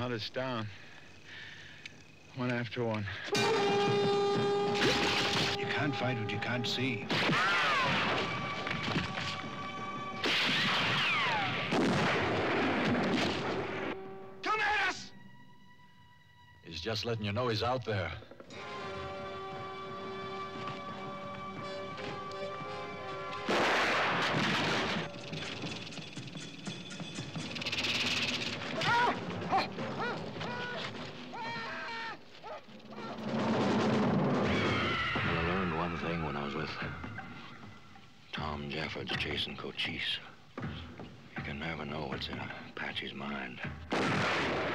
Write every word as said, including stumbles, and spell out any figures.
hunt us down. One after one. You can't fight what you can't see. Come at us! He's just letting you know he's out there. When I was with Tom Jeffords chasing Cochise. You can never know what's in Apache's mind.